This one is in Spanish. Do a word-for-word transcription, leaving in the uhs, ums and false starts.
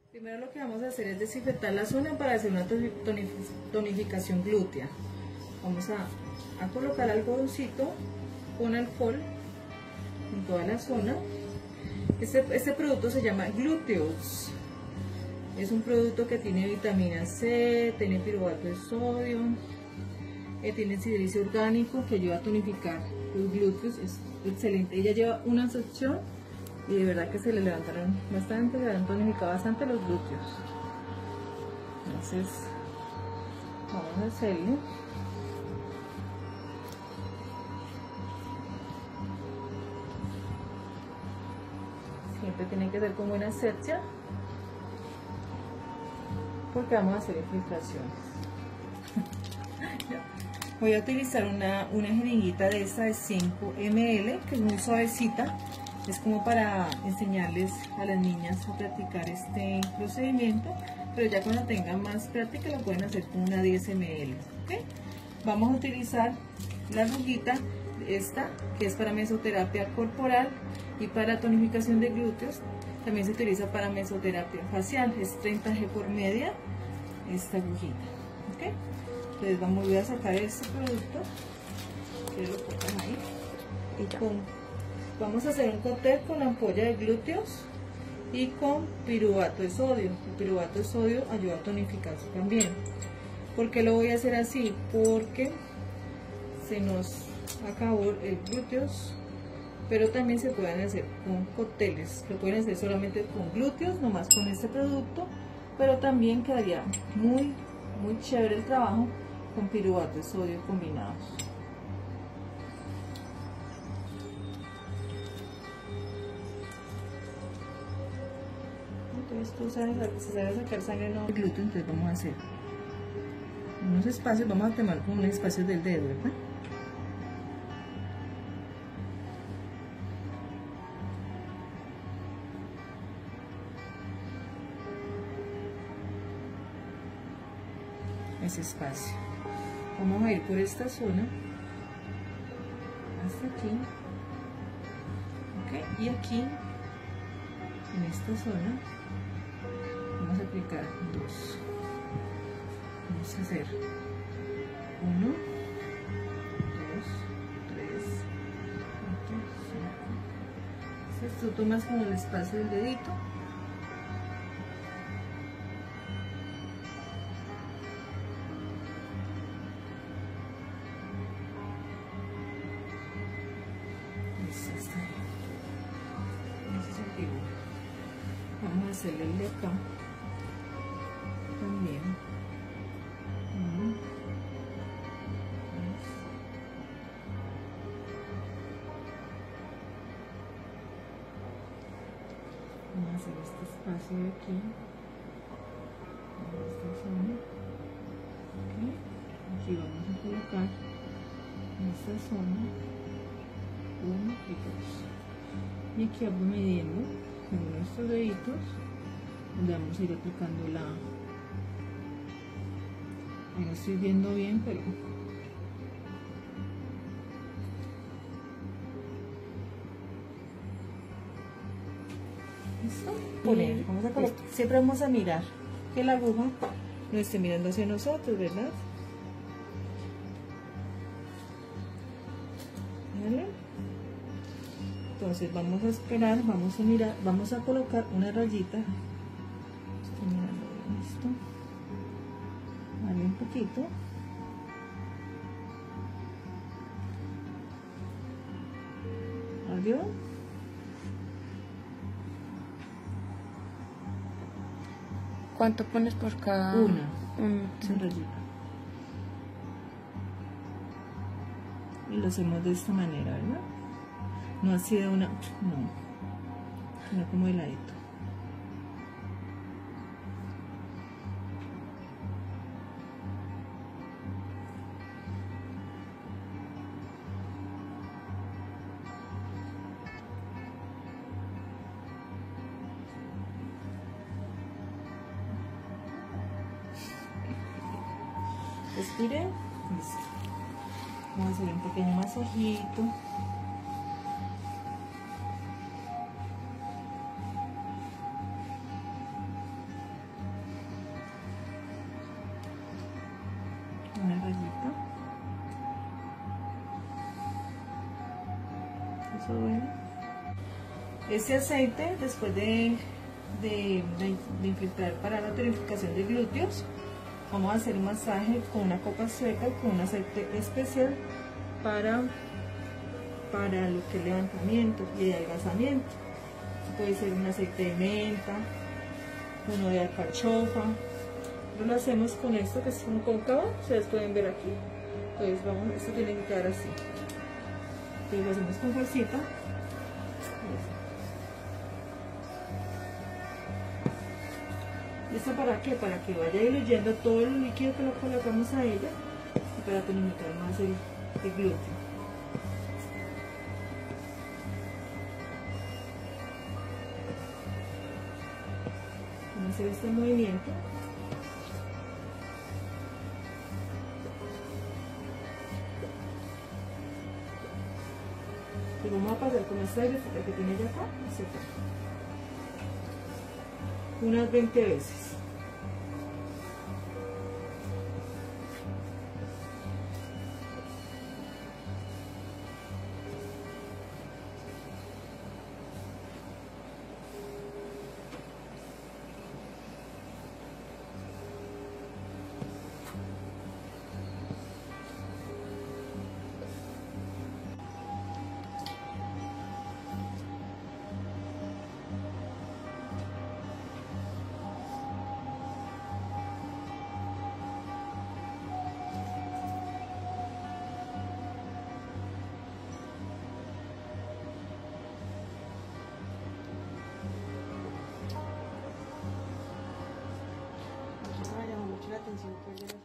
Primero lo que vamos a hacer es desinfectar la zona para hacer una tonificación glútea. Vamos a, a colocar algodoncito con alcohol en toda la zona. Este, este producto se llama Gluteus. Es un producto que tiene vitamina C, tiene piruvato de sodio, eh, tiene silicio orgánico que ayuda a tonificar los glúteos. Es excelente. Ella lleva una sección y de verdad que se le levantaron bastante, se le han tonificado bastante los glúteos. Entonces vamos a hacerle. Siempre tiene que ser con buena asepsia porque vamos a hacer infiltraciones. Voy a utilizar una, una jeringuita de esta de cinco mililitros, que es muy suavecita. Es como para enseñarles a las niñas a practicar este procedimiento, pero ya cuando tengan más práctica lo pueden hacer con una diez mililitros. ¿Okay? Vamos a utilizar la arruguita esta, que es para mesoterapia corporal y para tonificación de glúteos. También se utiliza para mesoterapia facial, es treinta G por media esta agujita. ¿Okay? Entonces vamos a sacar este producto, que lo pongan ahí, y con vamos a hacer un cóctel con ampolla de glúteos y con piruvato de sodio. El piruvato de sodio ayuda a tonificarse también. ¿Por qué lo voy a hacer así? Porque se nos acabó el glúteos, pero también se pueden hacer con cócteles. Lo pueden hacer solamente con glúteos, nomás con este producto, pero también quedaría muy, muy chévere el trabajo con piruvato de sodio combinados. Entonces tú sabes, si sabes sacar sangre no glúteo, entonces vamos a hacer unos espacios, vamos a tomar con unos espacios del dedo, ¿verdad? Ese espacio. Vamos a ir por esta zona hasta aquí, ¿ok? Y aquí, en esta zona, vamos a aplicar dos. Vamos a hacer uno, dos, tres, cuatro, cinco. Entonces tú tomas como el espacio del dedito. Eso está bien. En ese sentido. Vamos a hacerle el de acá también. Uno, dos. Vamos a hacer este espacio de aquí, en esta zona. Okay. Aquí vamos a colocar en esta zona uno y dos. Y aquí vamos midiendo con nuestros deditos, donde vamos a ir aplicando la... Ahí no estoy viendo bien, pero... ¿Listo? Poner, vamos a colocar. Siempre vamos a mirar que la aguja no esté mirando hacia nosotros, ¿verdad? ¿Vale? Entonces vamos a esperar, vamos a mirar, vamos a colocar una rayita. Estoy mirando bien esto. Vale, un poquito. ¿Valió? ¿Cuánto pones por cada? Una. Mm, Una rayita. Y lo hacemos de esta manera, ¿verdad? No así de una, no, sino como de ladito. Respire, listo. Vamos a hacer un pequeño masajito. suben. Este aceite, después de, de, de, de infiltrar para la tonificación de glúteos, vamos a hacer un masaje con una copa sueca, con un aceite especial para, para lo que es levantamiento y adelgazamiento. Puede ser un aceite de menta, uno de alcachofa. Lo hacemos con esto que es un cóncavo, ustedes pueden ver aquí. Entonces vamos, esto tiene que quedar así. Entonces lo hacemos con fuercita. ¿Esto para qué? Para que vaya diluyendo todo el líquido que lo colocamos a ella y para tonificar más el, el glúteo. Vamos a hacer este movimiento. Y vamos a pasar con esta airecita que tiene ya acá, hacia acá. Unas veinte veces. Me llama mucho la atención que